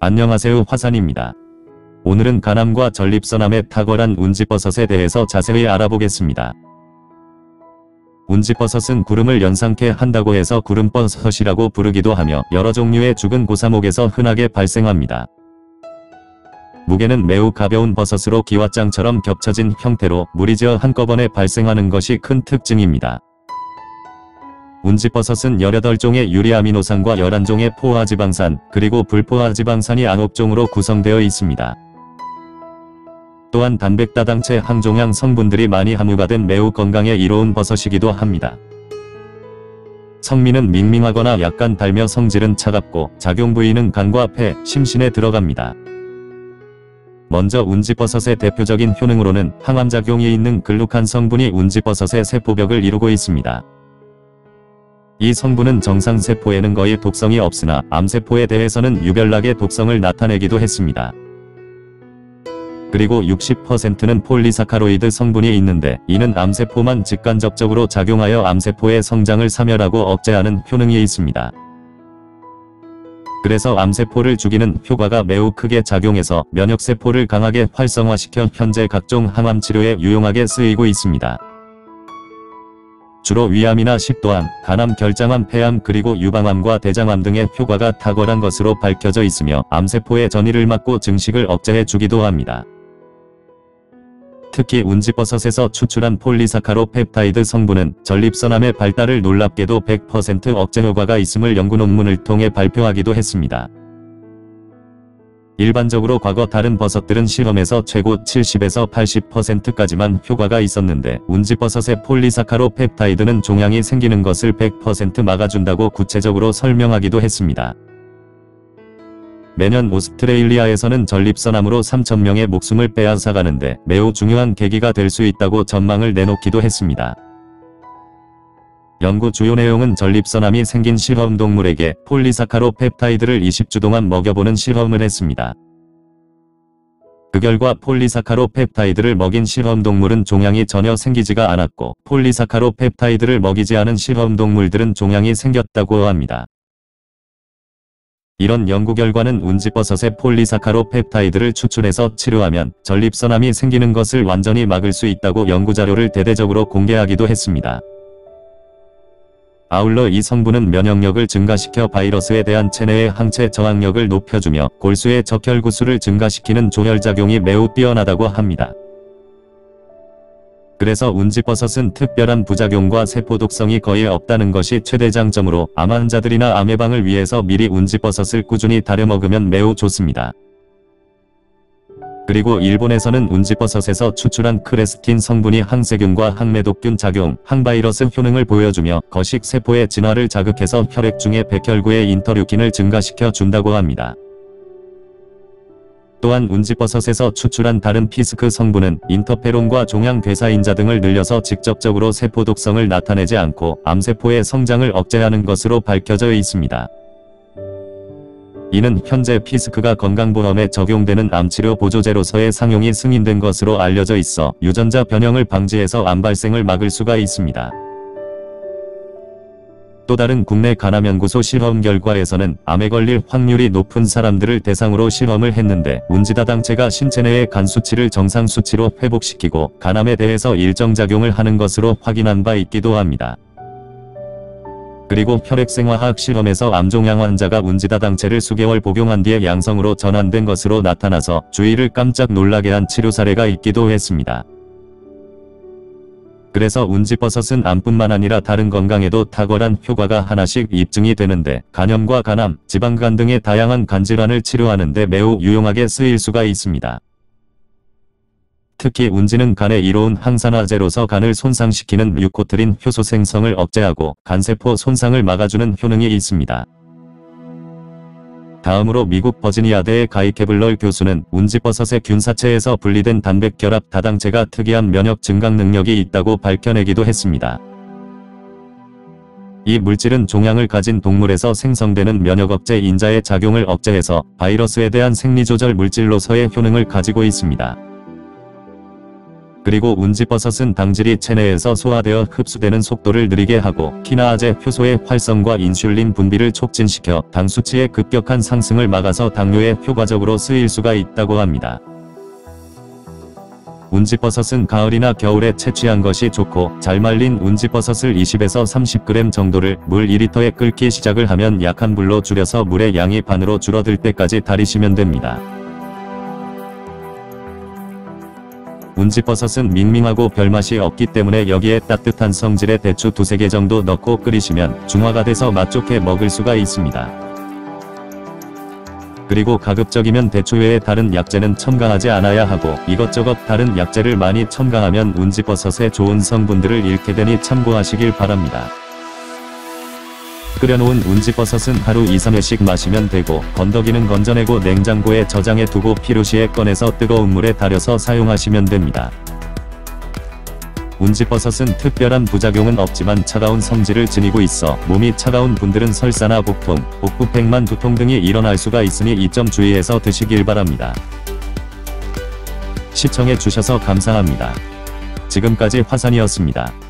안녕하세요, 화산입니다. 오늘은 간암과 전립선암에 탁월한 운지버섯에 대해서 자세히 알아보겠습니다. 운지버섯은 구름을 연상케 한다고 해서 구름버섯이라고 부르기도 하며 여러 종류의 죽은 고사목에서 흔하게 발생합니다. 무게는 매우 가벼운 버섯으로 기와장처럼 겹쳐진 형태로 무리지어 한꺼번에 발생하는 것이 큰 특징입니다. 운지버섯은 18종의 유리아미노산과 11종의 포화지방산, 그리고 불포화지방산이 9종으로 구성되어 있습니다. 또한 단백다당체 항종양 성분들이 많이 함유가 된 매우 건강에 이로운 버섯이기도 합니다. 성미는 밍밍하거나 약간 달며 성질은 차갑고 작용 부위는 간과 폐, 심신에 들어갑니다. 먼저 운지버섯의 대표적인 효능으로는 항암작용이 있는 글루칸 성분이 운지버섯의 세포벽을 이루고 있습니다. 이 성분은 정상세포에는 거의 독성이 없으나 암세포에 대해서는 유별나게 독성을 나타내기도 했습니다. 그리고 60%는 폴리사카로이드 성분이 있는데 이는 암세포만 직간접적으로 작용하여 암세포의 성장을 사멸하고 억제하는 효능이 있습니다. 그래서 암세포를 죽이는 효과가 매우 크게 작용해서 면역세포를 강하게 활성화시켜 현재 각종 항암치료에 유용하게 쓰이고 있습니다. 주로 위암이나 식도암, 간암, 결장암, 폐암 그리고 유방암과 대장암 등의 효과가 탁월한 것으로 밝혀져 있으며 암세포의 전이를 막고 증식을 억제해 주기도 합니다. 특히 운지버섯에서 추출한 폴리사카로 펩타이드 성분은 전립선암의 발달을 놀랍게도 100% 억제 효과가 있음을 연구 논문을 통해 발표하기도 했습니다. 일반적으로 과거 다른 버섯들은 실험에서 최고 70에서 80%까지만 효과가 있었는데 운지버섯의 폴리사카로 펩타이드는 종양이 생기는 것을 100% 막아준다고 구체적으로 설명하기도 했습니다. 매년 오스트레일리아에서는 전립선암으로 3,000명의 목숨을 빼앗아가는데 매우 중요한 계기가 될 수 있다고 전망을 내놓기도 했습니다. 연구 주요 내용은 전립선암이 생긴 실험동물에게 폴리사카로 펩타이드를 20주 동안 먹여보는 실험을 했습니다. 그 결과 폴리사카로 펩타이드를 먹인 실험동물은 종양이 전혀 생기지가 않았고 폴리사카로 펩타이드를 먹이지 않은 실험동물들은 종양이 생겼다고 합니다. 이런 연구 결과는 운지버섯의 폴리사카로 펩타이드를 추출해서 치료하면 전립선암이 생기는 것을 완전히 막을 수 있다고 연구자료를 대대적으로 공개하기도 했습니다. 아울러 이 성분은 면역력을 증가시켜 바이러스에 대한 체내의 항체 저항력을 높여주며 골수의 적혈구수를 증가시키는 조혈작용이 매우 뛰어나다고 합니다. 그래서 운지버섯은 특별한 부작용과 세포독성이 거의 없다는 것이 최대 장점으로 암 환자들이나 암 예방을 위해서 미리 운지버섯을 꾸준히 다려 먹으면 매우 좋습니다. 그리고 일본에서는 운지버섯에서 추출한 크레스틴 성분이 항세균과 항매독균 작용, 항바이러스 효능을 보여주며 거식 세포의 진화를 자극해서 혈액 중의 백혈구의 인터류킨을 증가시켜 준다고 합니다. 또한 운지버섯에서 추출한 다른 피스크 성분은 인터페론과 종양괴사인자 등을 늘려서 직접적으로 세포 독성을 나타내지 않고 암세포의 성장을 억제하는 것으로 밝혀져 있습니다. 이는 현재 피스크가 건강보험에 적용되는 암치료 보조제로서의 상용이 승인된 것으로 알려져 있어 유전자 변형을 방지해서 암 발생을 막을 수가 있습니다. 또 다른 국내 간암연구소 실험 결과에서는 암에 걸릴 확률이 높은 사람들을 대상으로 실험을 했는데 운지다당체가 신체 내의 간 수치를 정상 수치로 회복시키고 간암에 대해서 일정작용을 하는 것으로 확인한 바 있기도 합니다. 그리고 혈액생화학 실험에서 암종양 환자가 운지다당체를 수개월 복용한 뒤에 양성으로 전환된 것으로 나타나서 주위를 깜짝 놀라게 한 치료 사례가 있기도 했습니다. 그래서 운지버섯은 암뿐만 아니라 다른 건강에도 탁월한 효과가 하나씩 입증이 되는데 간염과 간암, 지방간 등의 다양한 간질환을 치료하는 데 매우 유용하게 쓰일 수가 있습니다. 특히 운지는 간에 이로운 항산화제로서 간을 손상시키는 류코트린 효소 생성을 억제하고 간세포 손상을 막아주는 효능이 있습니다. 다음으로 미국 버지니아대의 가이 케블럴 교수는 운지버섯의 균사체에서 분리된 단백결합 다당체가 특이한 면역 증강 능력이 있다고 밝혀내기도 했습니다. 이 물질은 종양을 가진 동물에서 생성되는 면역억제 인자의 작용을 억제해서 바이러스에 대한 생리조절 물질로서의 효능을 가지고 있습니다. 그리고 운지버섯은 당질이 체내에서 소화되어 흡수되는 속도를 느리게 하고 키나아제 효소의 활성과 인슐린 분비를 촉진시켜 당 수치의 급격한 상승을 막아서 당뇨에 효과적으로 쓰일 수가 있다고 합니다. 운지버섯은 가을이나 겨울에 채취한 것이 좋고, 잘 말린 운지버섯을 20에서 30g 정도를 물 2리터에 끓기 시작을 하면 약한 불로 줄여서 물의 양이 반으로 줄어들 때까지 달이시면 됩니다. 운지버섯은 밍밍하고 별맛이 없기 때문에 여기에 따뜻한 성질의 대추 2-3개 정도 넣고 끓이시면 중화가 돼서 맛 좋게 먹을 수가 있습니다. 그리고 가급적이면 대추 외에 다른 약재는 첨가하지 않아야 하고, 이것저것 다른 약재를 많이 첨가하면 운지버섯의 좋은 성분들을 잃게 되니 참고하시길 바랍니다. 끓여놓은 운지버섯은 하루 2-3회씩 마시면 되고, 건더기는 건져내고 냉장고에 저장해 두고 필요시에 꺼내서 뜨거운 물에 달여서 사용하시면 됩니다. 운지버섯은 특별한 부작용은 없지만 차가운 성질을 지니고 있어 몸이 차가운 분들은 설사나 복통, 복부 백만 두통 등이 일어날 수가 있으니 이 점 주의해서 드시길 바랍니다. 시청해 주셔서 감사합니다. 지금까지 화산이었습니다.